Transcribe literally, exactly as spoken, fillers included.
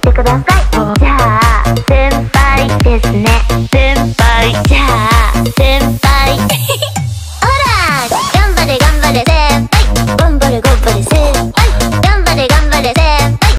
てください。じゃあ先輩ですね。